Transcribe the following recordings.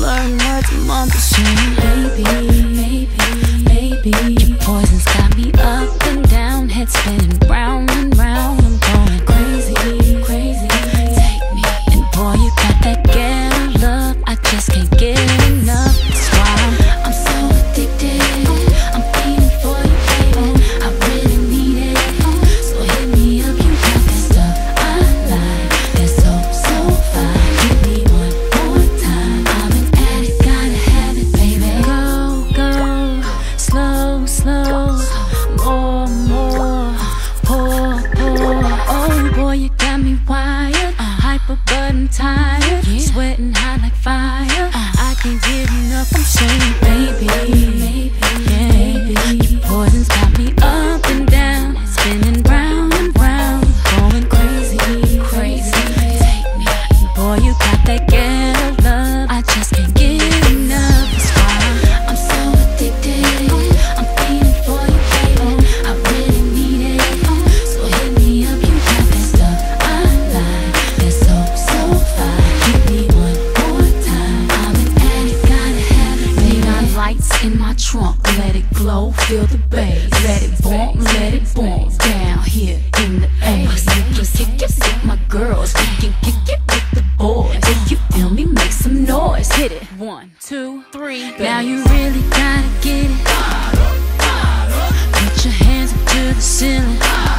slurring words and mumble saying, baby, baby, baby. Your poison's got me up and down, head spinning round and round. I'm going crazy, crazy. Take me, and boy, you got that ghetto love. I just can't get enough. That's why I'm so addicted. I'm feeling for you, baby. I really need it. So hit me up, you got that stuff I like. That's so, so fine. Give me one more time. I'm an addict, gotta have it, baby. Go, go, slow, slow. More, more, pour, pour. Oh boy, you got me wired. Hyper but I'm tired. Sweating hot like fire. I can't get enough. I'm saying, baby, baby, baby. Your poison's got me up and down, spinning round and round, going crazy, crazy. Take me, boy, you got that ghetto love. I just can't get enough. That's why I'm so addicted. I'm feeling for you, baby. I really need it. So hit me up, you got that stuff I like. That's so, so fine. Give me one more time. I'm an addict, gotta have it, baby. Neon lights in my trunk, let it glow, feel the bass. Let it boom down here in the A. You can kick it with my girls, you can kick it with the boys. If you feel me, make some noise. Hit it, 1, 2, 3. Now you really gotta get it. Put your hands up to the ceiling.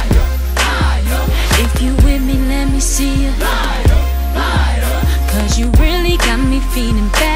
If you with me, let me see you. Cause you really got me feeling bad.